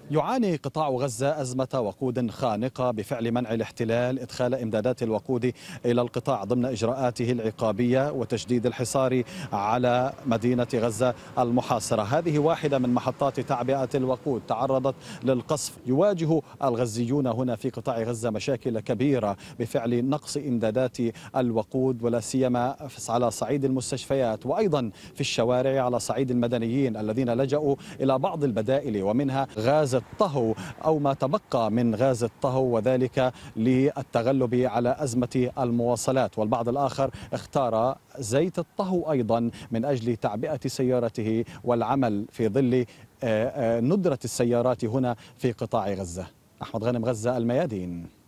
يعاني قطاع غزة أزمة وقود خانقة بفعل منع الاحتلال إدخال إمدادات الوقود إلى القطاع ضمن إجراءاته العقابية وتشديد الحصار على مدينة غزة المحاصرة. هذه واحدة من محطات تعبئة الوقود تعرضت للقصف. يواجه الغزيون هنا في قطاع غزة مشاكل كبيرة بفعل نقص إمدادات الوقود، ولا سيما على صعيد المستشفيات وأيضا في الشوارع على صعيد المدنيين الذين لجأوا إلى بعض البدائل ومنها غاز الطهو أو ما تبقى من غاز الطهو، وذلك للتغلب على أزمة المواصلات. والبعض الآخر اختار زيت الطهو أيضا من أجل تعبئة سيارته والعمل في ظل ندرة السيارات هنا في قطاع غزة. أحمد غانم، غزة، الميادين.